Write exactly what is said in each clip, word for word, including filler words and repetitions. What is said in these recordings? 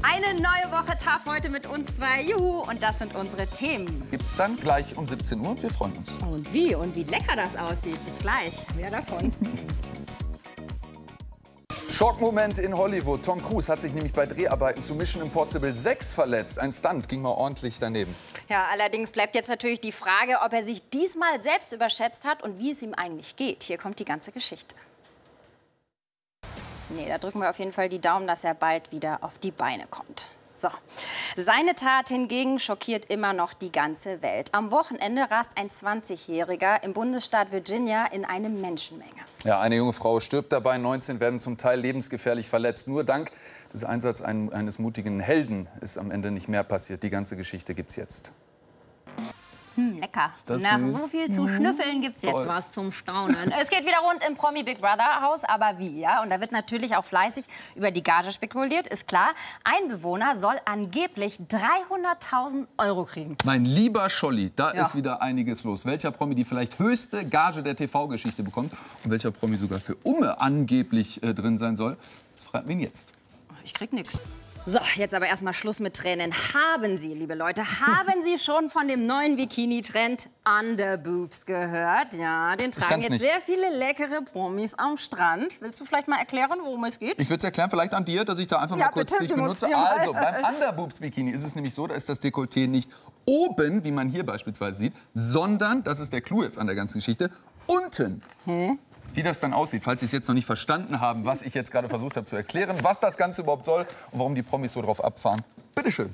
Eine neue Woche T A F heute mit uns zwei. Juhu, und das sind unsere Themen. Gibt's dann gleich um siebzehn Uhr und wir freuen uns. Und wie und wie lecker das aussieht. Bis gleich. Mehr davon. Schockmoment in Hollywood. Tom Cruise hat sich nämlich bei Dreharbeiten zu Mission Impossible sechs verletzt. Ein Stunt ging mal ordentlich daneben. Ja, allerdings bleibt jetzt natürlich die Frage, ob er sich diesmal selbst überschätzt hat und wie es ihm eigentlich geht. Hier kommt die ganze Geschichte. Nee, da drücken wir auf jeden Fall die Daumen, dass er bald wieder auf die Beine kommt. So. Seine Tat hingegen schockiert immer noch die ganze Welt. Am Wochenende rast ein zwanzigjähriger im Bundesstaat Virginia in eine Menschenmenge. Ja, eine junge Frau stirbt dabei, neunzehn werden zum Teil lebensgefährlich verletzt. Nur dank des Einsatzes eines mutigen Helden ist am Ende nicht mehr passiert. Die ganze Geschichte gibt's jetzt. Hm, lecker. Nach süß? So viel zu schnüffeln gibt es jetzt was zum Staunen. Es geht wieder rund im Promi Big Brother Haus, aber wie, ja? Und da wird natürlich auch fleißig über die Gage spekuliert, ist klar. Ein Bewohner soll angeblich dreihunderttausend Euro kriegen. Mein lieber Scholli, da Ja. ist wieder einiges los. Welcher Promi die vielleicht höchste Gage der T V-Geschichte bekommt und welcher Promi sogar für Umme angeblich äh, drin sein soll, das fragen wir ihn jetzt. Ich krieg nichts. So, jetzt aber erstmal Schluss mit Tränen. Haben Sie, liebe Leute, haben Sie schon von dem neuen Bikini-Trend Underboobs gehört? Ja, den tragen jetzt nicht. sehr viele leckere Promis am Strand. Willst du vielleicht mal erklären, worum es geht? Ich würde es erklären, vielleicht an dir, dass ich da einfach Ja, mal kurz bitte, dich benutze. demonstrier mal. Also, beim Underboobs-Bikini ist es nämlich so, da ist das Dekolleté nicht oben, wie man hier beispielsweise sieht, sondern, das ist der Clou jetzt an der ganzen Geschichte, unten. Hä? Wie das dann aussieht, falls Sie es jetzt noch nicht verstanden haben, was ich jetzt gerade versucht habe zu erklären, was das Ganze überhaupt soll und warum die Promis so drauf abfahren. Bitteschön.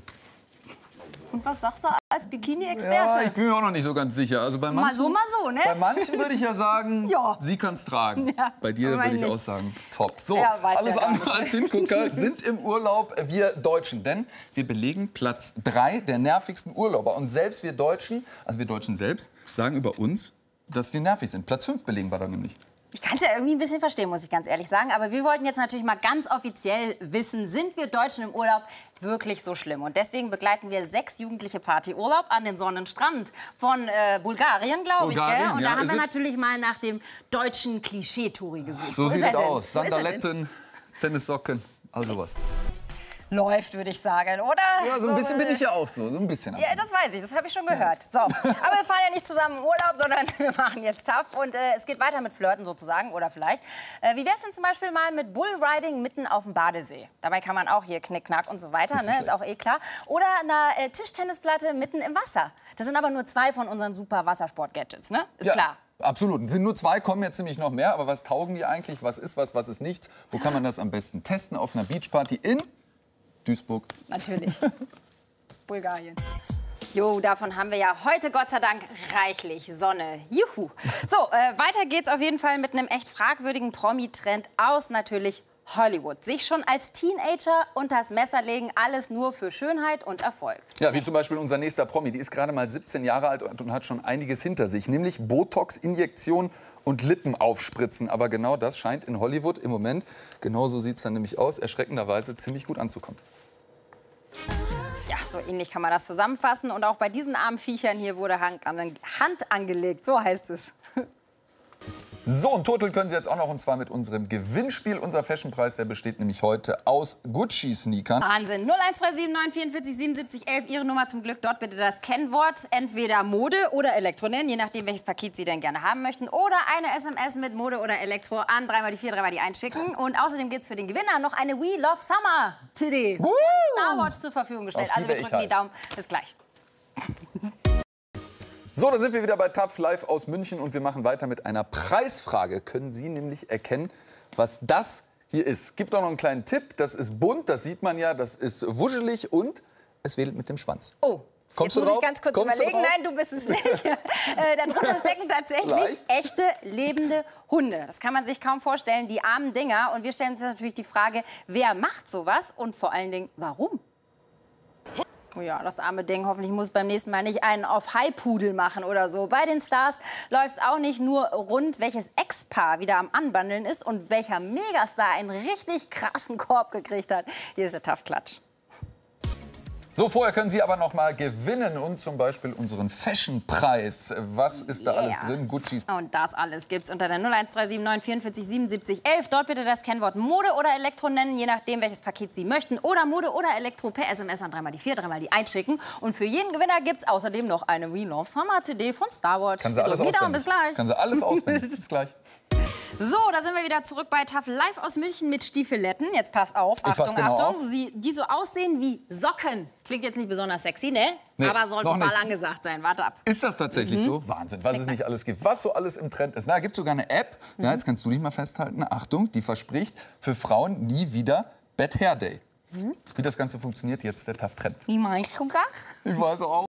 Und was sagst du als Bikini-Experte? Ja, ich bin mir auch noch nicht so ganz sicher. Also bei manchen, Mal so, mal so, ne? Bei manchen würde ich ja sagen, Ja. sie kann es tragen. Ja, Bei dir aber würde ich nicht. auch sagen, top. So, Ja, weiß alles ja gar andere nicht. als Hingucker sind im Urlaub wir Deutschen. Denn wir belegen Platz drei der nervigsten Urlauber. Und selbst wir Deutschen, also wir Deutschen selbst, sagen über uns, dass wir nervig sind. Platz fünf belegen wir da nämlich. Ich kann es ja irgendwie ein bisschen verstehen, muss ich ganz ehrlich sagen. Aber wir wollten jetzt natürlich mal ganz offiziell wissen, sind wir Deutschen im Urlaub wirklich so schlimm? Und deswegen begleiten wir sechs jugendliche Partyurlaub an den Sonnenstrand von äh, Bulgarien, glaube ich. Bulgarien, Gell? Und ja. da haben Ist wir es- natürlich mal nach dem deutschen Klischee-Touri gesucht. So Wo ist sieht er es denn? aus. Wo ist er denn? Sandaletten, Tennissocken, all sowas. Läuft, würde ich sagen, oder? Ja, so ein bisschen bin ich ja auch so. So ein bisschen. Ja, das weiß ich, das habe ich schon gehört. So, aber wir fahren ja nicht zusammen im Urlaub, sondern wir machen jetzt T A F. Und äh, es geht weiter mit Flirten sozusagen, oder vielleicht. Äh, wie wäre es denn zum Beispiel mal mit Bullriding mitten auf dem Badesee? Dabei kann man auch hier Knickknack und so weiter, Ist ne? nicht Ist auch eh klar. Oder einer äh, Tischtennisplatte mitten im Wasser. Das sind aber nur zwei von unseren super Wassersport-Gadgets, ne? Ist Ja, klar. absolut. Es sind nur zwei, kommen jetzt nämlich noch mehr. Aber was taugen die eigentlich? Was ist was, was ist nichts? Wo kann man das am besten testen? Auf einer Beachparty in Duisburg. Natürlich. Bulgarien. Jo, davon haben wir ja heute Gott sei Dank reichlich Sonne. Juhu. So, äh, weiter geht's auf jeden Fall mit einem echt fragwürdigen Promi-Trend aus natürlich Hollywood. Sich schon als Teenager unters Messer legen, alles nur für Schönheit und Erfolg. Ja, wie zum Beispiel unser nächster Promi. Die ist gerade mal siebzehn Jahre alt und hat schon einiges hinter sich. Nämlich Botox-Injektion und Lippen aufspritzen. Aber genau das scheint in Hollywood im Moment, genau so sieht es dann nämlich aus, erschreckenderweise ziemlich gut anzukommen. Ja, so ähnlich kann man das zusammenfassen. Und auch bei diesen armen Viechern hier wurde Hand, an, Hand angelegt, so heißt es. So, und Turteln können Sie jetzt auch noch, und zwar mit unserem Gewinnspiel. Unser Fashionpreis, der besteht nämlich heute aus Gucci-Sneakern. Wahnsinn. null eins drei sieben neun vierundvierzig siebenundsiebzig elf, Ihre Nummer zum Glück. Dort bitte das Kennwort, entweder Mode oder Elektro nennen, je nachdem, welches Paket Sie denn gerne haben möchten. Oder eine S M S mit Mode oder Elektro an drei mal die vier, drei mal die eins schicken. Und außerdem gibt es für den Gewinner noch eine We Love Summer C D. Woo! Starwatch zur Verfügung gestellt. Auf die Also wir wär ich drücken die heiß. Daumen. Bis gleich. So, da sind wir wieder bei T A F live aus München und wir machen weiter mit einer Preisfrage. Können Sie nämlich erkennen, was das hier ist? Gibt auch noch einen kleinen Tipp. Das ist bunt, das sieht man ja, das ist wuschelig und es wedelt mit dem Schwanz. Oh. Kommst Jetzt du muss drauf? ich ganz kurz Kommst du überlegen. drauf? Nein, du bist es nicht. äh, darunter stecken tatsächlich Leicht? echte, lebende Hunde. Das kann man sich kaum vorstellen, die armen Dinger. Und wir stellen uns natürlich die Frage, wer macht sowas und vor allen Dingen, warum? Oh ja, das arme Ding. Hoffentlich muss beim nächsten Mal nicht einen auf High-Pudel machen oder so. Bei den Stars läuft es auch nicht nur rund, welches Ex-Paar wieder am Anbandeln ist und welcher Megastar einen richtig krassen Korb gekriegt hat. Hier ist der T A F-Klatsch. So, vorher können Sie aber noch mal gewinnen und zum Beispiel unseren Fashion-Preis. Was ist da Yeah. alles drin? Gucci's. Und das alles gibt's unter der null eins drei sieben neun vierundvierzig siebenundsiebzig elf. Dort bitte das Kennwort Mode oder Elektro nennen, je nachdem, welches Paket Sie möchten. Oder Mode oder Elektro per S M S an dreimal die vier, dreimal die eins schicken. Und für jeden Gewinner gibt's außerdem noch eine We Love Summer C D von Star Wars. Kann sie alles Wieder und auswendig. bis gleich. Kann sie alles auswendig. Bis gleich. So, da sind wir wieder zurück bei Tough Live aus München mit Stiefeletten. Jetzt passt auf, Ich pass Achtung, genau Achtung, auf. Sie, die so aussehen wie Socken. Klingt jetzt nicht besonders sexy, ne? Nee, aber soll noch mal nicht. angesagt sein. Warte ab. Ist das tatsächlich so? Wahnsinn, was es nicht alles gibt. Was so alles im Trend ist. Na, gibt sogar eine App, ja, jetzt kannst du dich mal festhalten. Achtung, die verspricht für Frauen nie wieder Bad Hair Day. Wie das Ganze funktioniert, jetzt der Tough Trend. Wie meinst du das? Ich weiß auch.